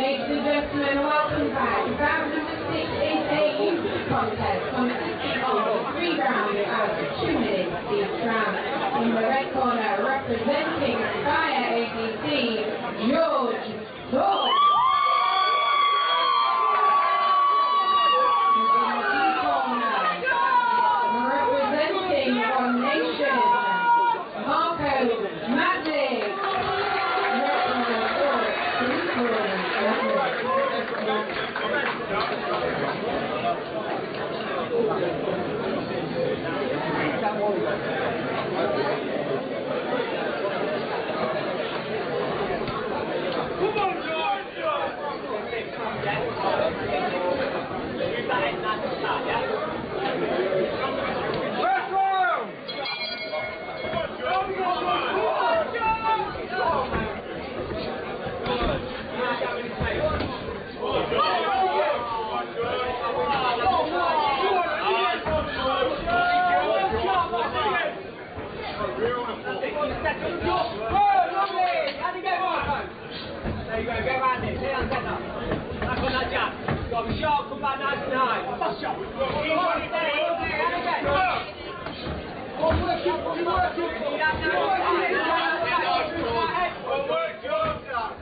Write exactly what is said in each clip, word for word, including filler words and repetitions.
Ladies and gentlemen, welcome back. Round number six is a youth contest consisting of three rounds of two minutes each round. In the red corner, representing Fire A D C, George Thorpe. There you go, go around it, sit down, centre. Back on that jab. Got to be sharp, come back nice and high. Bust shot. Keep working there, work there, and again. Keep working, keep working. See that now? Well, work, George.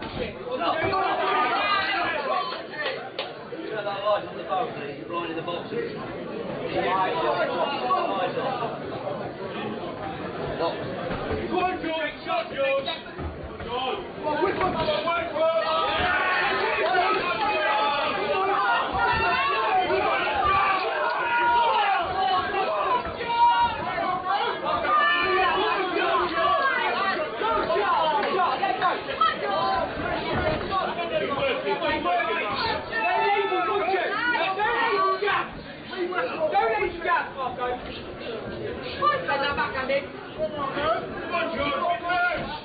You know that light on the boat, please? You're blinding the boxes. Eyes off, eyes off. Lock. Go on, George, shot, George. Come on, quick one, come on, work, work! Send that back, Andy. Come on, George, finish!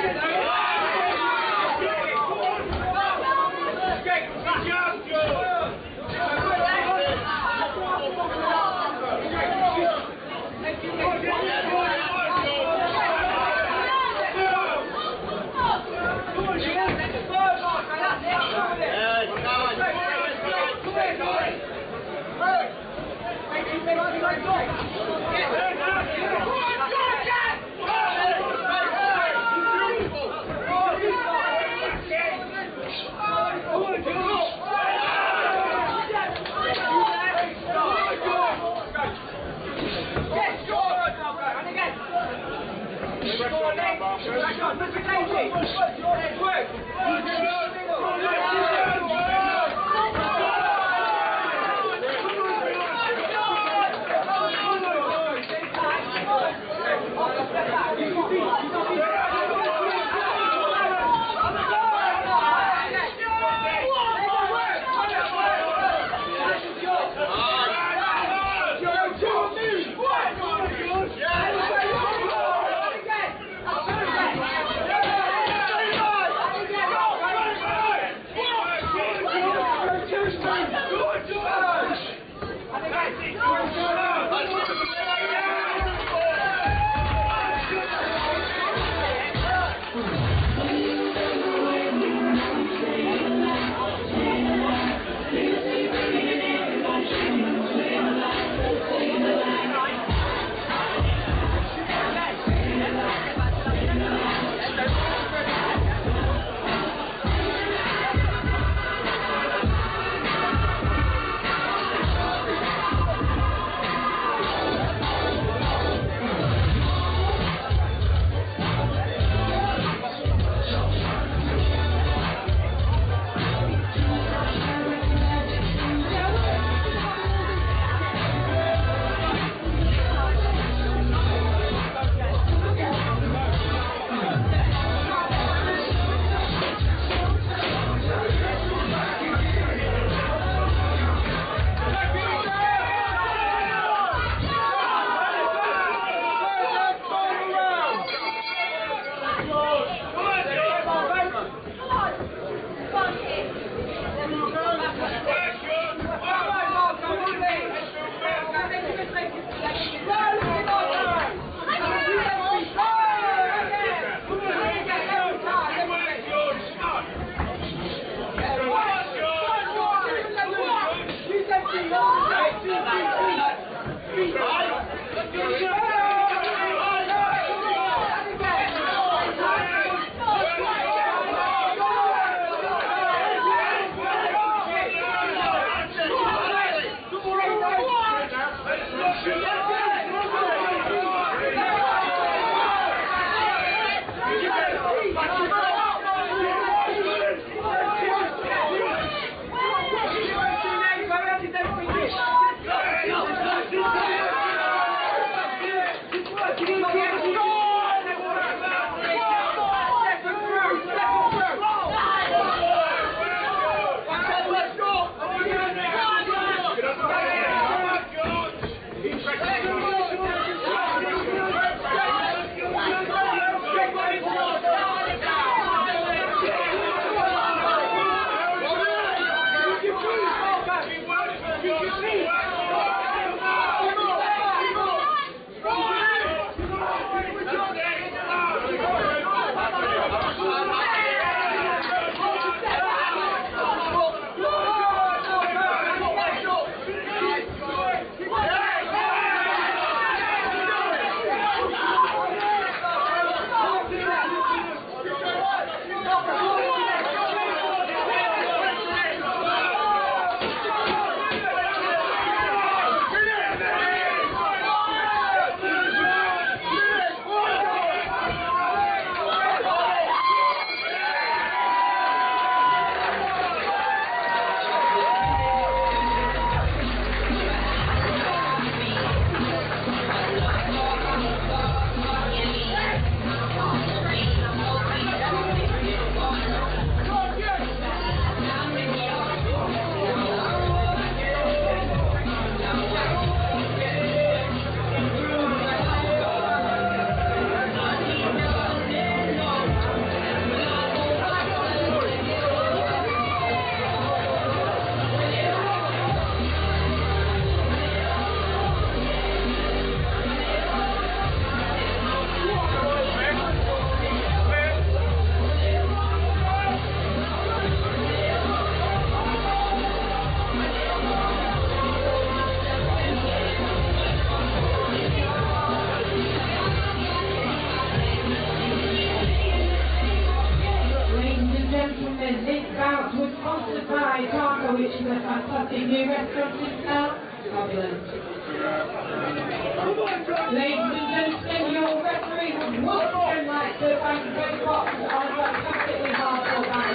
Good job, Joe! which is a fantastic new restaurant in town. Fabulous. Ladies and gentlemen, your referee would once again like to thank Greg Fox on a fantastically hard